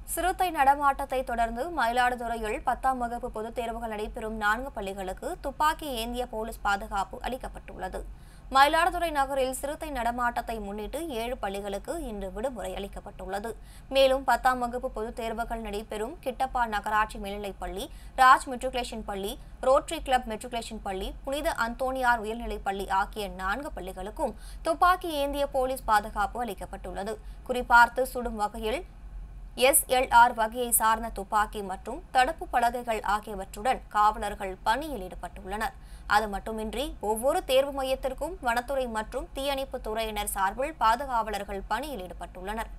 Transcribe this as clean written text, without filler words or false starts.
சிறுத்தை நடமாட்டத்தை தொடர்ந்து மயிலாடுதுறையில் 10ஆம் வகுப்பு பொதுத் தேர்வுகள் நடைபெறும் 4 பள்ளிகளுக்கு துப்பாக்கி ஏந்திய போலீஸ் பாதுகாப்பு அளிக்கப்பட்டுள்ளது. மயிலாடுதுறை நகரில் சிறுத்தை நடமாட்டத்தை முன்னிட்டு 7 பள்ளிகளுக்கு இன்று விடுமுறை அளிக்கப்பட்டுள்ளது. மேலும் 10ஆம் வகுப்பு பொதுத் தேர்வுகள் நடைபெறும் கிட்டப்பா நகராட்சி மேல்நிலைப்பள்ளி, ராஜ் மெட்ரிகுலேஷன் பள்ளி, ரோட்டரி கிளப் மெட்ரிகுலேஷன் பள்ளி, புனித அந்தோனியார் உயர்நிலைப் பள்ளி ஆகிய 4 பள்ளிகளுக்கும் துப்பாக்கி ஏந்திய போலீஸ் பாதுகாப்பு அளிக்கப்பட்டுள்ளது. குறிபார்த்து சுடும் வகையில் SLR வகையை சார்ந்த துப்பாக்கி மற்றும் தடுப்பு பலகைகள் ஆகியவற்றுடன் காவலர்கள் பணியில் ஈடுபட்டுள்ளனர். அது மட்டுமின்றி ஒவ்வொரு தேர்வு மையத்திற்கும் வனத்துறை மற்றும் தீயணைப்பு துறையினர் சார்பில் பாதுகாவலர்கள் பணியில் ஈடுபட்டுள்ளனர்.